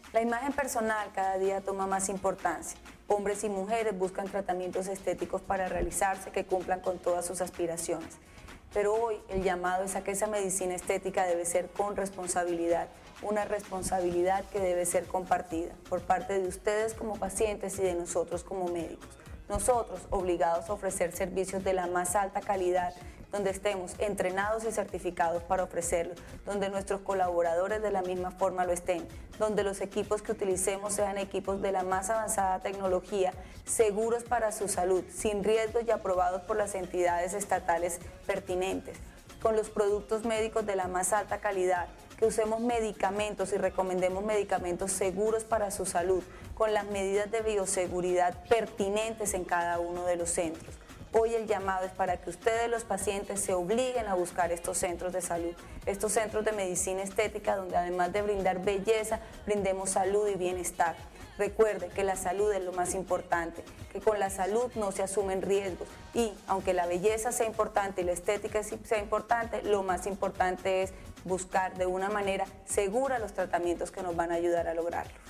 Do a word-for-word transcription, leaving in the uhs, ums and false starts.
La imagen personal cada día toma más importancia. Hombres y mujeres buscan tratamientos estéticos para realizarse que cumplan con todas sus aspiraciones. Pero hoy el llamado es a que esa medicina estética debe ser con responsabilidad, una responsabilidad que debe ser compartida por parte de ustedes como pacientes y de nosotros como médicos. Nosotros obligados a ofrecer servicios de la más alta calidad, donde estemos entrenados y certificados para ofrecerlo, donde nuestros colaboradores de la misma forma lo estén, donde los equipos que utilicemos sean equipos de la más avanzada tecnología, seguros para su salud, sin riesgos y aprobados por las entidades estatales pertinentes, con los productos médicos de la más alta calidad, que usemos medicamentos y recomendemos medicamentos seguros para su salud, con las medidas de bioseguridad pertinentes en cada uno de los centros. Hoy el llamado es para que ustedes, los pacientes, se obliguen a buscar estos centros de salud, estos centros de medicina estética, donde además de brindar belleza, brindemos salud y bienestar. Recuerde que la salud es lo más importante, que con la salud no se asumen riesgos y aunque la belleza sea importante y la estética sea importante, lo más importante es buscar de una manera segura los tratamientos que nos van a ayudar a lograrlo.